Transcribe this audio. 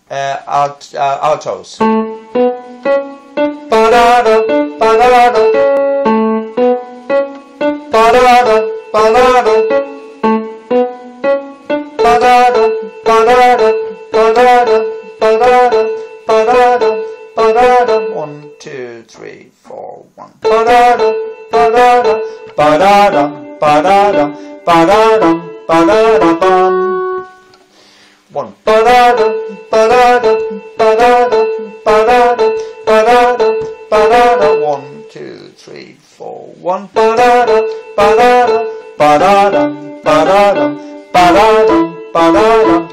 altos. Ba-da-da, ba-da-da, ba-da-da, ba-da-da, ba-da-da, ba-da-da, ba-da-da, ba-da-da, ba-da-da, ba-da-da. 1, 2, 3, 4, 1. Ba-da-da, ba-da-da, ba-da-da, ba-da-da, ba-da-da, ba-da-da, bum. 1. Ba-da-da, ba-da-da, ba-da-da, ba-da-da, ba-da-da, ba-da-da. 1, 2, 3, 4, 1. Ba-da-da, ba-da-da, ba-da-da, ba-da-da, ba-da-da, ba-da-da.